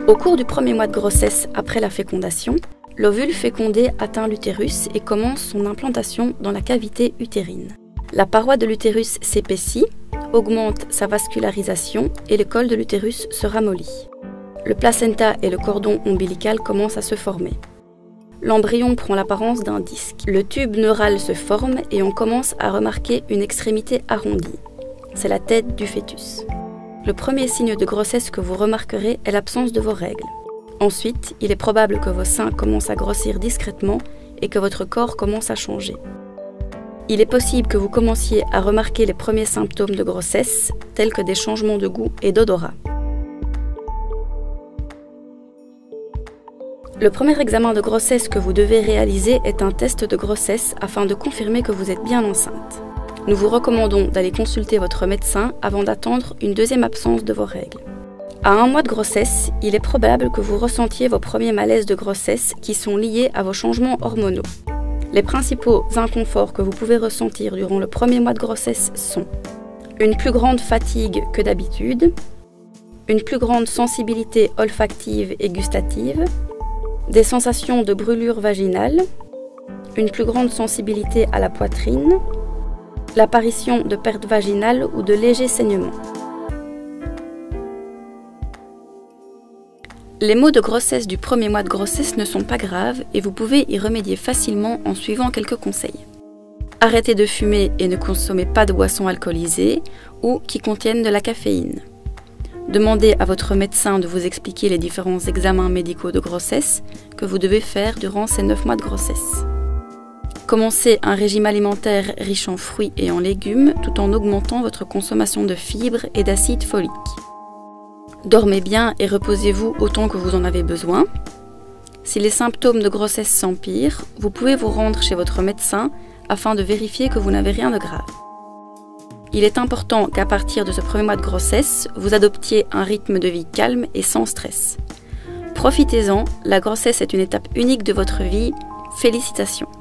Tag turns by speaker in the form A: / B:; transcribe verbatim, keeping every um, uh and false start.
A: Au cours du premier mois de grossesse après la fécondation, l'ovule fécondé atteint l'utérus et commence son implantation dans la cavité utérine. La paroi de l'utérus s'épaissit, augmente sa vascularisation et le col de l'utérus se ramollit. Le placenta et le cordon ombilical commencent à se former. L'embryon prend l'apparence d'un disque. Le tube neural se forme et on commence à remarquer une extrémité arrondie. C'est la tête du fœtus. Le premier signe de grossesse que vous remarquerez est l'absence de vos règles. Ensuite, il est probable que vos seins commencent à grossir discrètement et que votre corps commence à changer. Il est possible que vous commenciez à remarquer les premiers symptômes de grossesse, tels que des changements de goût et d'odorat. Le premier examen de grossesse que vous devez réaliser est un test de grossesse afin de confirmer que vous êtes bien enceinte. Nous vous recommandons d'aller consulter votre médecin avant d'attendre une deuxième absence de vos règles. À un mois de grossesse, il est probable que vous ressentiez vos premiers malaises de grossesse qui sont liés à vos changements hormonaux. Les principaux inconforts que vous pouvez ressentir durant le premier mois de grossesse sont une plus grande fatigue que d'habitude, une plus grande sensibilité olfactive et gustative, des sensations de brûlure vaginale, une plus grande sensibilité à la poitrine, l'apparition de pertes vaginales ou de légers saignements. Les maux de grossesse du premier mois de grossesse ne sont pas graves et vous pouvez y remédier facilement en suivant quelques conseils. Arrêtez de fumer et ne consommez pas de boissons alcoolisées ou qui contiennent de la caféine. Demandez à votre médecin de vous expliquer les différents examens médicaux de grossesse que vous devez faire durant ces neuf mois de grossesse. Commencez un régime alimentaire riche en fruits et en légumes tout en augmentant votre consommation de fibres et d'acide folique. Dormez bien et reposez-vous autant que vous en avez besoin. Si les symptômes de grossesse s'empirent, vous pouvez vous rendre chez votre médecin afin de vérifier que vous n'avez rien de grave. Il est important qu'à partir de ce premier mois de grossesse, vous adoptiez un rythme de vie calme et sans stress. Profitez-en, la grossesse est une étape unique de votre vie. Félicitations!